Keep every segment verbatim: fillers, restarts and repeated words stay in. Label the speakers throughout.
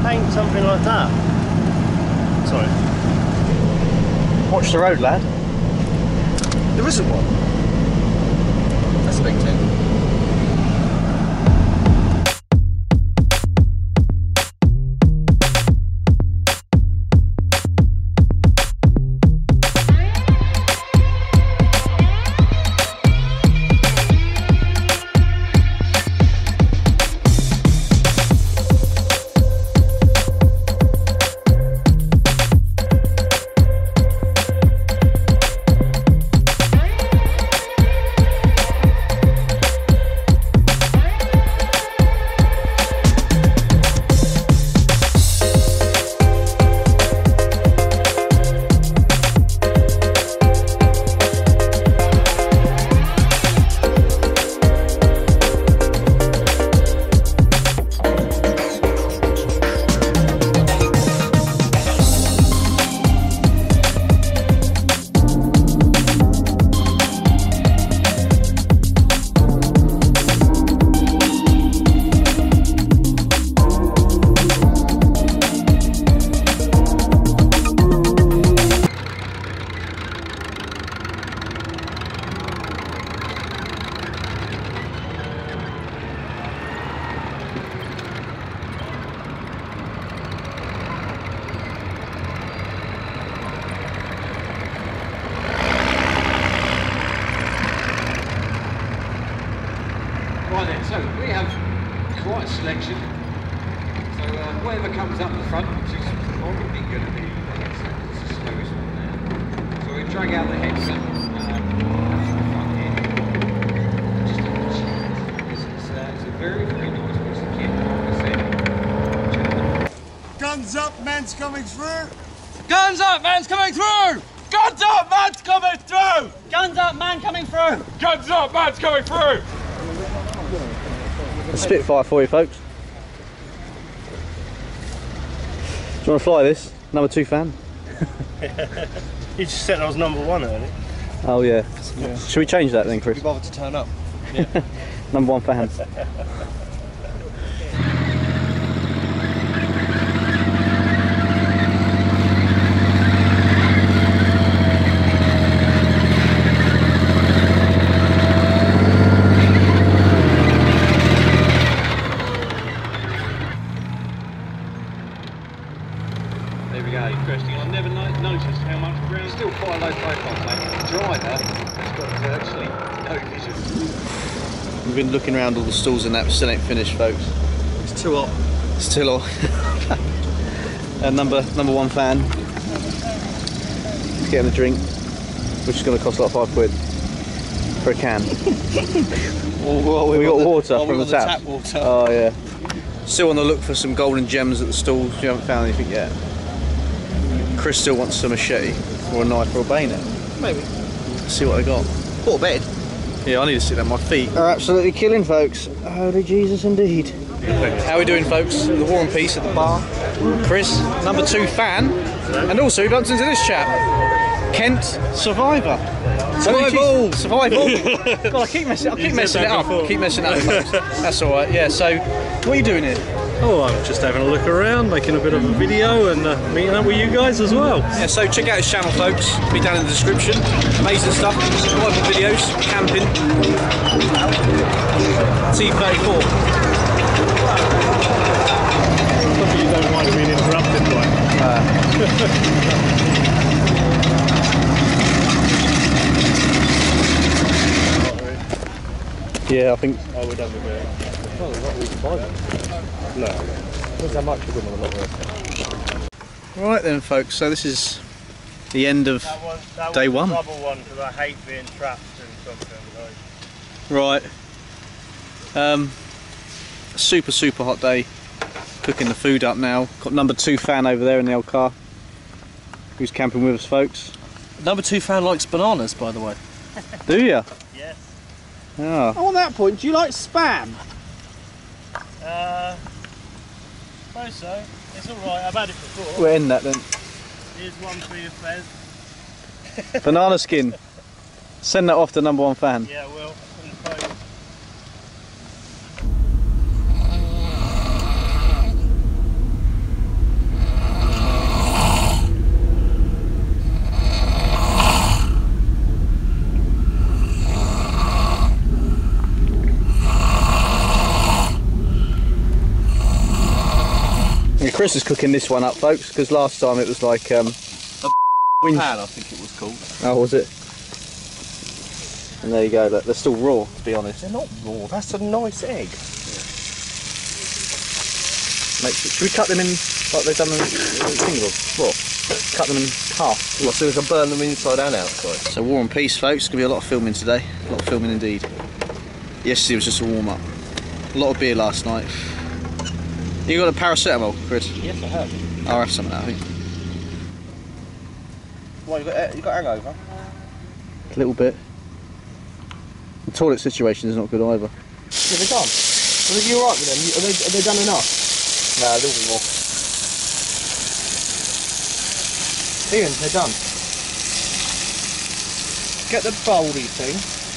Speaker 1: paint something like that? Sorry.
Speaker 2: Watch the road, lad.
Speaker 3: There isn't one. That's a big thing.
Speaker 4: Right then, so we have quite a selection. So uh, whatever comes up the front, which is probably going to be the slowest one there. So we drag out the headset um, from the front here. Just a little chat. It's, it's, uh, it's a very, very nice piece of kit, like I said.
Speaker 5: Guns up, man's coming through!
Speaker 6: Guns up, man's coming through! Guns up, man's coming through!
Speaker 1: Guns up, man coming through!
Speaker 6: Guns up, man's coming through!
Speaker 2: Spitfire for you, folks. Do you want to fly this? Number two fan?
Speaker 1: You just said I was number one earlier.
Speaker 2: Oh yeah. yeah. Should we change that then, Chris?
Speaker 3: Could you bother to turn up?
Speaker 1: Yeah.
Speaker 2: Number one fan.
Speaker 4: There we go, interesting. I never no noticed how much ground. Still quite a low profile, mate. The driver has got virtually no vision.
Speaker 2: We've been looking around all the stalls and that still ain't finished, folks.
Speaker 3: It's too hot.
Speaker 2: Still hot. And number number one fan. He's getting a drink, which is going to cost like five quid for a can.
Speaker 3: well, well,
Speaker 2: we got
Speaker 3: the,
Speaker 2: water
Speaker 3: well,
Speaker 2: from the,
Speaker 3: the
Speaker 2: tap.
Speaker 3: tap water.
Speaker 2: Oh yeah. Still on the look for some golden gems at the stalls. You haven't found anything yet. Chris still wants some machete or a knife or a bayonet.
Speaker 3: Maybe.
Speaker 2: Let's see what they got.
Speaker 3: Or a bed.
Speaker 2: Yeah, I need to sit down. My feet are absolutely killing, folks. Holy Jesus, indeed. How are we doing, folks? The War and Peace at the bar. Chris, number two fan, and also he bumped into this chap, Kent Survivor.
Speaker 3: Survival!
Speaker 2: Survival! God, I keep messing, I keep messing it up. I keep messing it up, folks. That's all right. Yeah. So, what are you doing here?
Speaker 1: Oh, I'm just having a look around, making a bit of a video and uh, meeting up with you guys as well.
Speaker 2: Yeah, so check out his channel, folks. It'll be down in the description. Amazing stuff. Survival videos, camping. T thirty-four.
Speaker 1: Hopefully you don't mind being interrupted by
Speaker 2: Uh, yeah, I think
Speaker 1: I would have a bit. Oh, not really five. No. What's that much of them on the lot?
Speaker 2: Right then, folks, so this is the end of
Speaker 1: that was, that
Speaker 2: day
Speaker 1: was
Speaker 2: one.
Speaker 1: The trouble one, because I hate being trapped in something.
Speaker 2: Right.
Speaker 1: Like.
Speaker 2: Um, super, super hot day. Cooking the food up now. Got number two fan over there in the old car. Who's camping with us, folks?
Speaker 3: Number two fan likes bananas, by the way.
Speaker 2: Do you?
Speaker 1: Yes.
Speaker 2: Oh.
Speaker 3: On that point, do you like spam?
Speaker 1: Uh, suppose so. It's alright, I've had it before.
Speaker 2: We'll end that then.
Speaker 1: Here's one for your Fez.
Speaker 2: Banana skin. Send that off to number one fan.
Speaker 1: Yeah, I will. In the post.
Speaker 2: Chris is cooking this one up, folks, because last time it was like um,
Speaker 3: a
Speaker 2: wind
Speaker 3: pan, I think it was called.
Speaker 2: Oh, was it? And there you go. Look, they're still raw, to be honest.
Speaker 3: They're not raw. That's a nice egg.
Speaker 2: Makes it, should we cut them in like they've done in Singapore? What? Cut them in half.
Speaker 3: What, so we can burn them inside and outside?
Speaker 2: So War and Peace, folks. Gonna be a lot of filming today. A lot of filming indeed. Yesterday was just a warm up. A lot of beer last night. You got a paracetamol, Chris?
Speaker 3: Yes, I have.
Speaker 2: I'll have some of that, I think.
Speaker 3: Why, you got you got hangover?
Speaker 2: A little bit. The toilet situation is not good either.
Speaker 3: Yeah, they're done. Are you alright with them? Are they, are they done enough?
Speaker 2: No, a little bit more.
Speaker 3: Ian, they're done. Get the bouldy thing.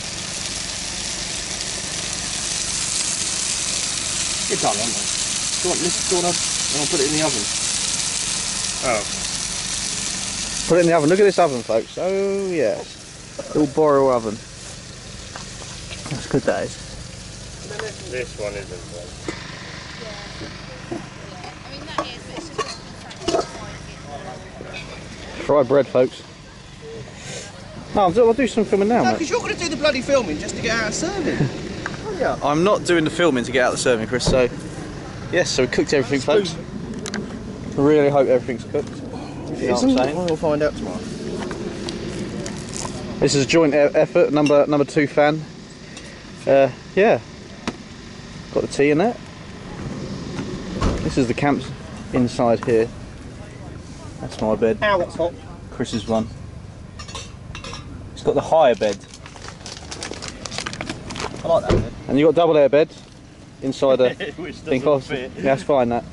Speaker 3: You're done, aren't they? Do you want this? Do you want to? I'll put it in the oven.
Speaker 1: Oh.
Speaker 2: Put it in the oven. Look at this oven, folks. Oh yes, little Boreal oven. That's good, that is.
Speaker 1: This one isn't one.
Speaker 2: Fried bread, folks. No, I'll do, I'll do some filming now,
Speaker 3: No,
Speaker 2: mate.
Speaker 3: because you're going to do the bloody filming just to get out of serving. Oh yeah.
Speaker 2: I'm not doing the filming to get out the serving, Chris. So, yes, so we cooked everything, folks. I really hope everything's cooked. You know what I'm saying?
Speaker 3: We'll find out tomorrow.
Speaker 2: This is a joint e effort. Number number two fan. Uh, yeah. Got the tea in that. This is the camp inside here. That's my bed.
Speaker 3: Ow, that's hot.
Speaker 2: Chris's one. It's got the higher bed.
Speaker 3: I like that bed.
Speaker 2: And you got double air bed inside a
Speaker 1: Which
Speaker 2: thing.
Speaker 1: doesn't fit.
Speaker 2: Yeah, that's fine. That.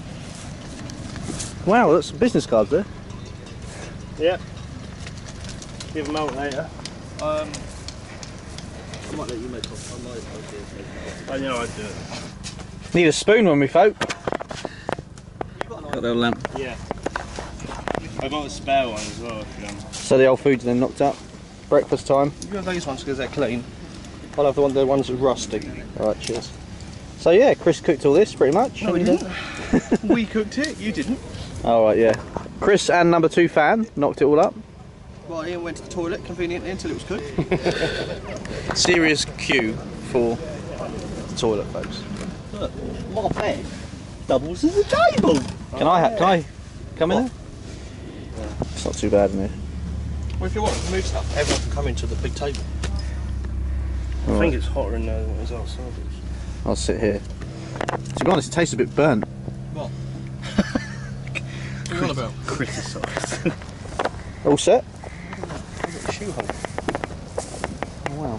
Speaker 2: Wow, that's some business cards there.
Speaker 1: Yep. Give them out later.
Speaker 3: Um, I might let you make off. I might
Speaker 1: I know I'd do it.
Speaker 2: Need a spoon when we folk.
Speaker 3: You've got an
Speaker 2: Got the old lamp.
Speaker 1: Yeah. I got a spare one as well if you want.
Speaker 2: So the old food's then knocked up. Breakfast time.
Speaker 3: You got these ones because they're clean. I'll have the one, the ones that are rusty.
Speaker 2: Alright, cheers. So yeah, Chris cooked all this pretty much.
Speaker 3: No, we didn't. We cooked it. You didn't.
Speaker 2: Alright, yeah. Chris and number two fan knocked it all up.
Speaker 3: Well, Ian went to the toilet conveniently until it was cooked.
Speaker 2: Serious queue for the toilet, folks.
Speaker 3: Look, my bed doubles as a table.
Speaker 2: Can I ha can I come in there? It's not too bad in here.
Speaker 3: Well, if you want to move stuff, everyone can come into the big table.
Speaker 1: I think it's hotter in there than it is outside.
Speaker 2: I'll sit here. To be honest, it tastes a bit burnt.
Speaker 3: What? What are you on about?
Speaker 1: Criticised.
Speaker 2: All set?
Speaker 3: I've got a shoe hole.
Speaker 2: Oh, wow.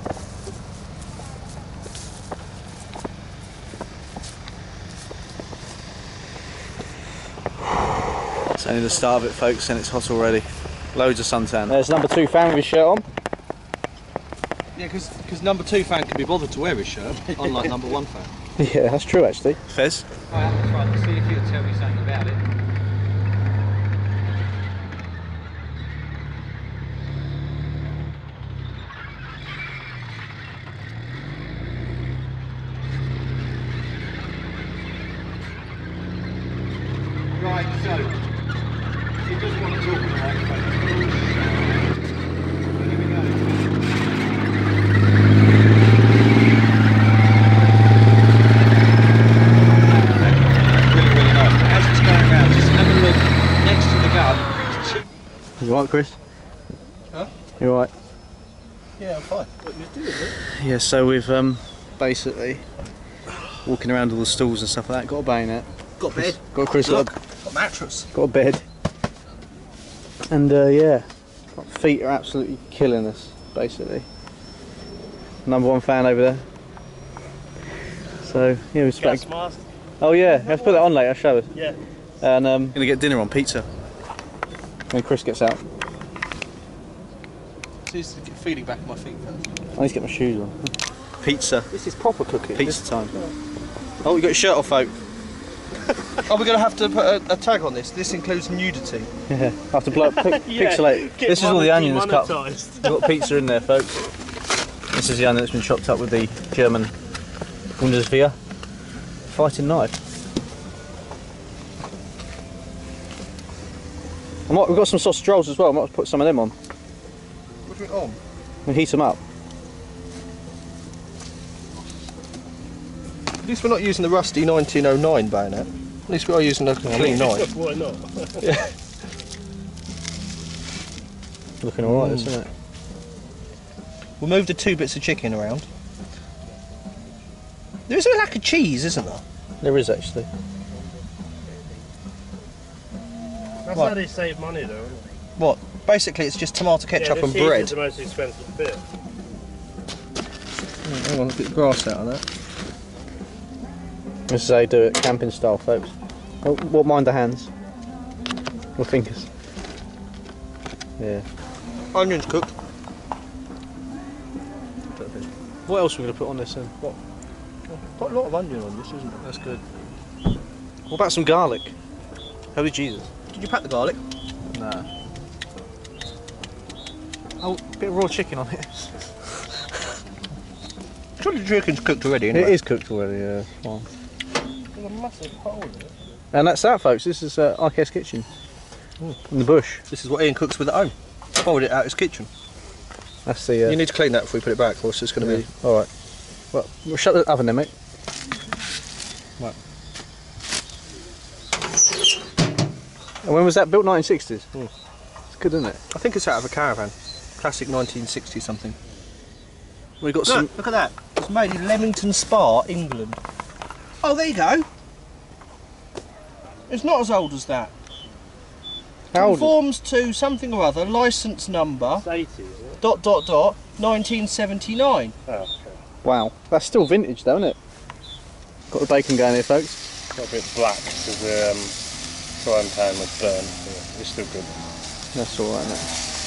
Speaker 2: It's only the start of it, folks, and it's hot already. Loads of suntan. There's number two fan with his shirt on.
Speaker 3: Yeah, because number two fan can be bothered to wear his shirt, unlike number one fan.
Speaker 2: Yeah, that's true actually. Fez?
Speaker 4: I haven't tried to see if you'll tell me something about it. Right, so, he doesn't want to talk about it, but here we go. Really, really nice. As it's going around, just have a look next to the gun.
Speaker 2: You alright, Chris?
Speaker 3: Huh?
Speaker 2: You alright?
Speaker 3: Yeah, I'm fine. What you doing, mate?
Speaker 2: Yeah, so we've um, basically walking around all the stalls and stuff like that. Got a bayonet.
Speaker 3: Got a bed.
Speaker 2: Got Chris.
Speaker 3: Look,
Speaker 2: Got a,
Speaker 3: got a mattress.
Speaker 2: got a bed. And uh, yeah, feet are absolutely killing us, basically. Number one fan over there. So yeah, we're
Speaker 1: Gas
Speaker 2: back.
Speaker 1: mask?
Speaker 2: Oh yeah, let's put that on later. Show us.
Speaker 1: Yeah.
Speaker 2: And um, gonna get dinner on pizza. When Chris gets out.
Speaker 3: Just to get feeling back in my feet first.
Speaker 2: I need to get my shoes on. Pizza.
Speaker 3: This is proper cooking.
Speaker 2: Pizza time. Oh, you got your shirt off, folk.
Speaker 3: Are we going to have to put a, a tag on this? This includes nudity.
Speaker 2: Yeah. I have to blow up, pic
Speaker 1: Yeah,
Speaker 2: pixelate.
Speaker 1: get
Speaker 2: This is all the
Speaker 1: money
Speaker 2: onions cut.
Speaker 1: demonetised.
Speaker 2: We've got pizza in there, folks. This is the onion that's been chopped up with the German Bundeswehr fighting knife. I might, we've got some sausage rolls as well. I might put some of them on
Speaker 3: What do you mean on?
Speaker 2: and heat them up.
Speaker 3: At least we're not using the rusty nineteen oh nine bayonet. At least we are using a clean knife.
Speaker 1: Why not?
Speaker 3: Yeah.
Speaker 2: Looking alright, isn't it?
Speaker 3: We'll move the two bits of chicken around. There is a lack of cheese, isn't there?
Speaker 2: There is actually.
Speaker 1: That's
Speaker 3: What?
Speaker 1: how they save money though, isn't it?
Speaker 3: What? Basically, it's just tomato ketchup
Speaker 1: yeah, the
Speaker 3: and
Speaker 1: cheese
Speaker 3: bread.
Speaker 1: is the most expensive bit.
Speaker 3: Oh, hang on, get the grass out of that.
Speaker 2: This is how you do it, camping style, folks. Oh, what mind the hands? Or fingers? Yeah.
Speaker 3: Onions cooked.
Speaker 2: What else are we going to put on this then?
Speaker 3: What? Quite a lot of onion on this, isn't it?
Speaker 2: That's good. What about some garlic? Holy Jesus.
Speaker 3: Did you pack the garlic?
Speaker 2: Nah. Oh, a bit of raw chicken on it.
Speaker 3: Surely the chicken's cooked already,
Speaker 2: It
Speaker 3: anyway.
Speaker 2: is cooked already, yeah. Fine.
Speaker 1: There's a massive hole in it.
Speaker 2: And that's that, folks. This is uh, R K S Kitchen. In the bush.
Speaker 3: This is what Ian cooks with at home. Fold it out his kitchen.
Speaker 2: That's the. Uh,
Speaker 3: You need to clean that before we put it back, or else it's going to
Speaker 2: yeah.
Speaker 3: be...
Speaker 2: Alright. Well, we'll shut the oven then, mate. Right. And when was that built? nineteen sixties?
Speaker 3: Mm.
Speaker 2: It's good, isn't it?
Speaker 3: I think it's out of a caravan. Classic nineteen sixty something.
Speaker 2: We've got
Speaker 3: Look,
Speaker 2: some.
Speaker 3: look at that. It's made in Leamington Spa, England. Oh, there you go. It's not as old as that.
Speaker 2: How old?
Speaker 3: Conforms to something or other, licence number,
Speaker 1: It's eighty, is it?
Speaker 3: dot dot dot, nineteen seventy-nine.
Speaker 1: Oh, okay.
Speaker 2: Wow. That's still vintage, though, isn't it? Got the bacon going here, folks.
Speaker 1: Got a bit black because the um, frying pan was burned. But it's still good.
Speaker 2: That's alright, isn't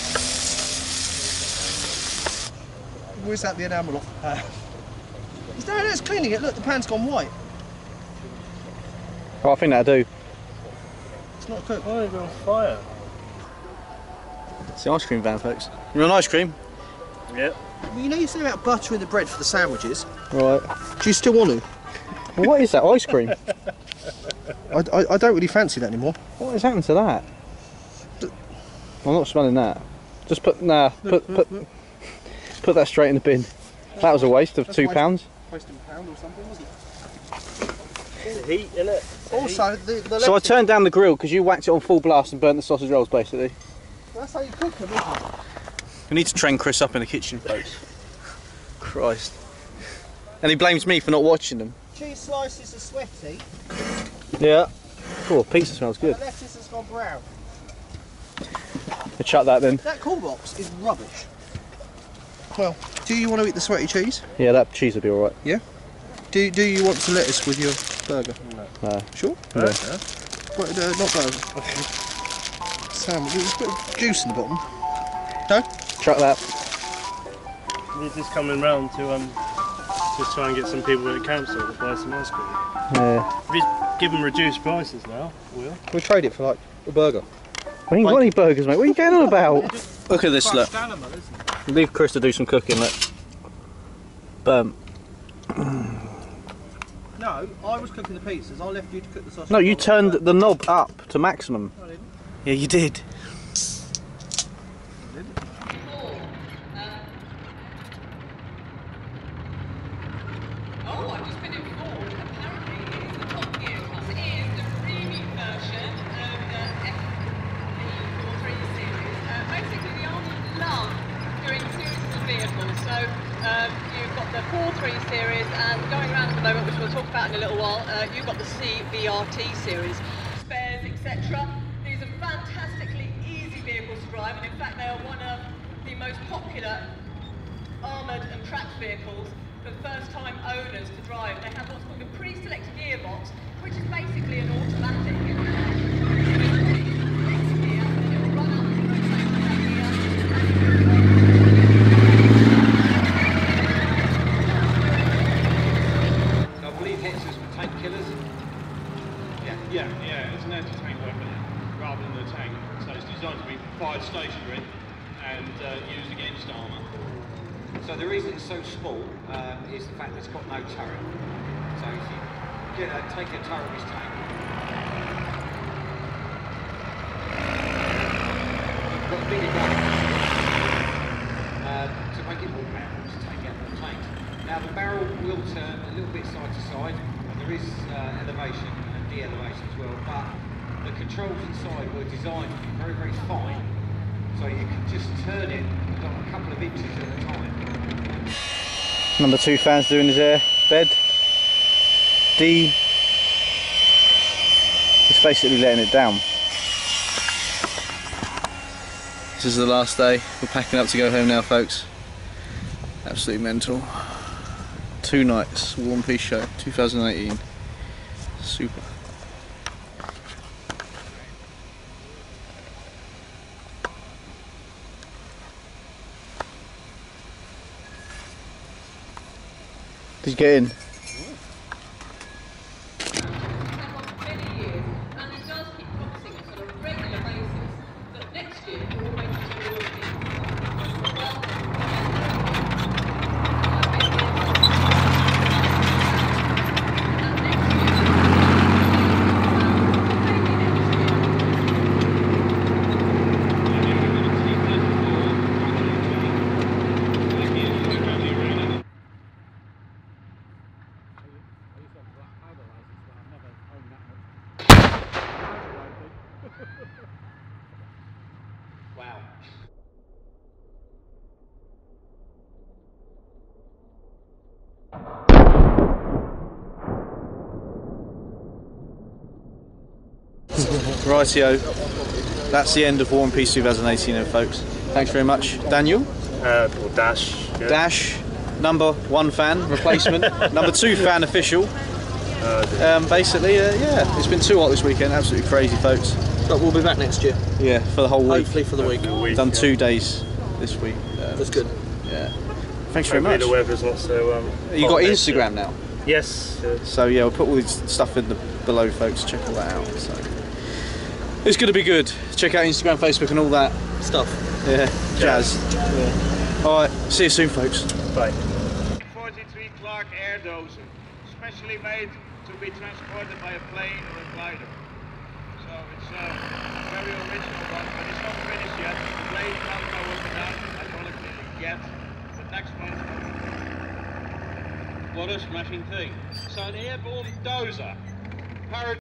Speaker 2: it?
Speaker 3: Where's that the enamel off the pan? It's no, no, it's cleaning it. Look, the pan's gone white.
Speaker 2: Oh, I think that'll do.
Speaker 3: It's not cooked.
Speaker 1: Why are they on fire?
Speaker 2: It's the ice cream van, folks. You want ice cream?
Speaker 1: Yep.
Speaker 3: Well, you know you said about buttering the bread for the sandwiches.
Speaker 2: Right.
Speaker 3: Do you still want to?
Speaker 2: Well, what is that? Ice cream?
Speaker 3: I, I, I don't really fancy that anymore.
Speaker 2: What has happened to that? I'm not smelling that. Just put nah. Put put put that straight in the bin. That was a waste of two pounds.
Speaker 3: Wasting a pound or something, wasn't it?
Speaker 1: The heat, innit?
Speaker 3: Also, the, the
Speaker 2: So I
Speaker 3: left-
Speaker 2: turned down the grill because you whacked it on full blast and burnt the sausage rolls, basically.
Speaker 3: That's how you cook them, isn't it?
Speaker 2: We need to train Chris up in the kitchen, folks. Christ. And he blames me for not watching them.
Speaker 3: Cheese slices are sweaty,
Speaker 2: Yeah. Oh, pizza smells
Speaker 3: and
Speaker 2: good.
Speaker 3: the lettuce has gone brown.
Speaker 2: We'll chuck that then.
Speaker 3: That cool box is rubbish. Well, do you want to eat the sweaty cheese?
Speaker 2: Yeah, that cheese will be alright.
Speaker 3: Do Do you want some lettuce with your burger?
Speaker 2: No.
Speaker 3: Sure.
Speaker 2: No.
Speaker 3: But, uh, not burger. Sandwich. There's a bit of juice in the bottom.
Speaker 2: Chuck that.
Speaker 1: We're just coming round to um, just try and get some people at the campsite to buy some ice cream.
Speaker 2: Yeah.
Speaker 1: We give them reduced prices now, will.
Speaker 3: We'll trade it for like a burger.
Speaker 2: We ain't got any burgers, mate. What are you going on about? Look at this, look.
Speaker 3: Animal, isn't it?
Speaker 2: Leave Chris to do some cooking, look. Boom.
Speaker 3: No, I was cooking the pizzas. I left you to cook the sausage.
Speaker 2: No, you
Speaker 3: roll.
Speaker 2: turned the knob up to maximum.
Speaker 3: I didn't.
Speaker 2: Yeah, you did.
Speaker 7: Oh, I've just been informed. Apparently, it is the Top Gear class. It is the remake version of the F forty-three series. Uh, basically, the Army love doing series of vehicles. So um, you've got the forty-three series, and going around at the moment, which we'll talk about in a little while, uh, you've got the C V R T series. Spares, et cetera. These are fantastically easy vehicles to drive, and in fact, they are one of the most popular armoured and tracked vehicles for first-time owners to drive. They have what's called a pre-selected gearbox, which is basically an automatic.
Speaker 4: I believe Hexers were tank killers. Yeah.
Speaker 8: Yeah, yeah, it's an anti-tank weapon rather than a tank. So it's designed to be fired stationary and uh, used against armour.
Speaker 4: So the reason it's so small uh, is the fact that it's got no turret. So if you get a, take a turret of his tank, bigger gun uh, to make it more powerful to take out the tanks. Now the barrel will turn a little bit side to side, and there is uh, elevation and de-elevation as well, but the controls inside were designed to be very, very fine, so you can just turn it like a couple of inches at a time.
Speaker 2: Number two fan's doing his air bed. D is basically letting it down. This is the last day. We're packing up to go home now, folks. Absolutely mental. Two nights, War and Peace Show, two thousand eighteen. Super. Did you get in?
Speaker 7: Many years, and it does keep promising us on a regular basis that next year we'll make it to all
Speaker 4: Wow.
Speaker 2: Rightio, that's the end of War and Peace twenty eighteen then, folks. Thanks very much. Daniel?
Speaker 1: Uh, or Dash. Yeah.
Speaker 2: Dash, number one fan, replacement, number two fan official. Um, basically, uh, yeah, it's been too hot this weekend, absolutely crazy, folks.
Speaker 3: But we'll be back next year.
Speaker 2: Yeah, for the whole week.
Speaker 3: Hopefully for the week.
Speaker 1: week
Speaker 2: Done
Speaker 1: yeah.
Speaker 2: two days this week. Um,
Speaker 3: That's good.
Speaker 2: Yeah. Thanks very
Speaker 1: Hopefully
Speaker 2: much.
Speaker 1: the weather's not so. Um,
Speaker 2: You got
Speaker 1: hot next
Speaker 2: Instagram
Speaker 1: year.
Speaker 2: now?
Speaker 1: Yes. Uh,
Speaker 2: So yeah, we'll put all this stuff in the below, folks. Check all that out. So it's going to be good. Check out Instagram, Facebook, and all that
Speaker 3: Stuff.
Speaker 2: yeah, jazz. Yeah. All right, see you soon, folks.
Speaker 1: bye.
Speaker 8: forty-three Clark air dozer, specially made to be transported by a plane or a glider. So it's a very original one, but it's not finished yet. The blade now go up and down. I call it yet. The next one. What a smashing thing. So an airborne dozer. Para